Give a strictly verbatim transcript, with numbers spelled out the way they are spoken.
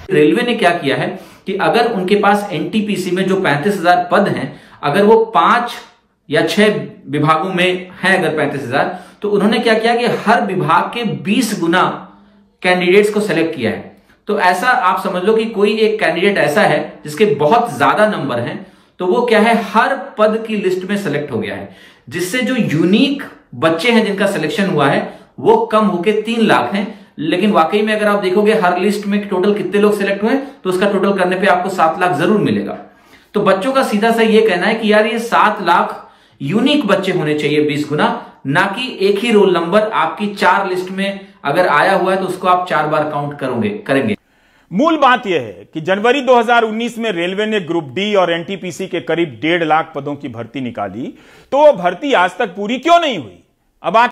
Railway ने क्या किया है कि अगर उनके पास एनटीपीसी में जो पैंतीस हजार पद हैं, अगर वो पांच या छह विभागों में हैं अगर पैंतीस हजार, तो उन्होंने क्या किया कि हर विभाग के बीस गुना कैंडिडेट्स को सेलेक्ट किया है। तो ऐसा आप समझ लो कि कोई एक कैंडिडेट ऐसा है जिसके बहुत ज्यादा नंबर हैं, तो वो क्या है हर पद की लिस्ट में सेलेक्ट हो गया है, जिससे जो यूनिक बच्चे हैं जिनका सिलेक्शन हुआ है वो कम होके तीन लाख हैं। लेकिन वाकई में अगर आप देखोगे हर लिस्ट में टोटल कितने लोग सिलेक्ट हुए तो उसका टोटल करने पे आपको सात लाख जरूर मिलेगा। तो बच्चों का सीधा सा ये कहना है कि यार ये सात लाख यूनिक बच्चे होने चाहिए बीस गुना, ना कि एक ही रोल नंबर आपकी चार लिस्ट में अगर आया हुआ है तो उसको आप चार बार काउंट करोगे करेंगे। मूल बात यह है कि जनवरी दो हज़ार उन्नीस में रेलवे ने ग्रुप डी और एनटीपीसी के करीब डेढ़ लाख पदों की भर्ती निकाली, तो वो भर्ती आज तक पूरी क्यों नहीं हुई? अब